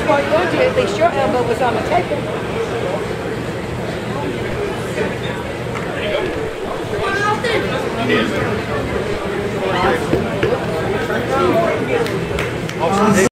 weren't going to, at least your elbow was on the table. There you go.